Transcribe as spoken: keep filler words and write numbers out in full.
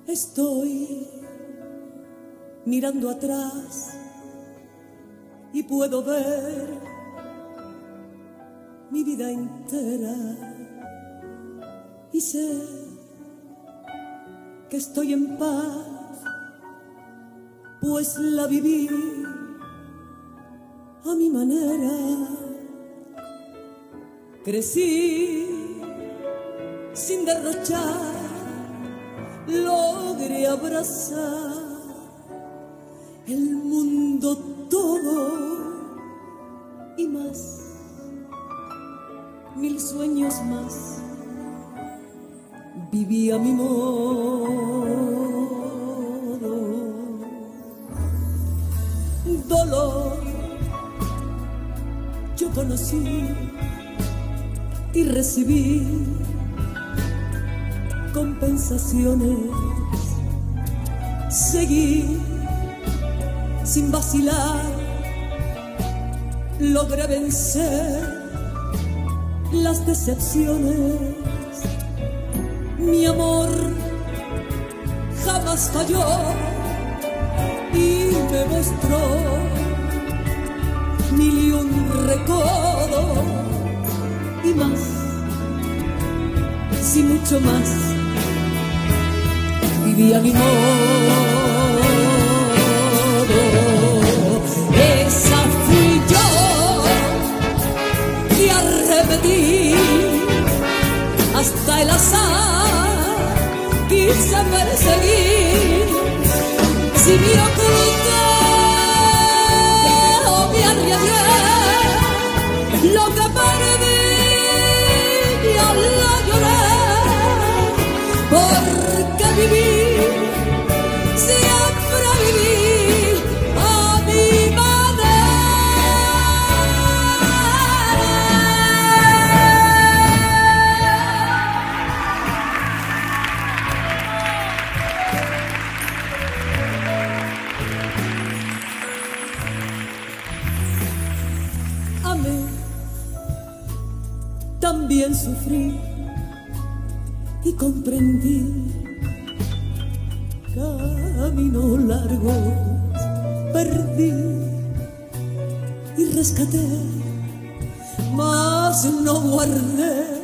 Estoy mirando atrás y puedo ver mi vida entera y sé que estoy en paz, pues la viví a mi manera. Crecí sin derrochar, logré abrazar el mundo todo y más, mil sueños más, viví a mi modo. Dolor yo conocí y recibí compensaciones, seguí sin vacilar, logré vencer las decepciones. Mi amor jamás falló y me mostró mil y un recodo y más, sí mucho más, vivía mi modo. Esa fui yo que arremetí hasta el azar, quise perseguir, si me oculté o me arriesgué, lo que perdí ya lo lloré, porque viví, siempre viví a mi amé, también sufrí y comprendí caminos largos, perdí y rescaté, mas no guardé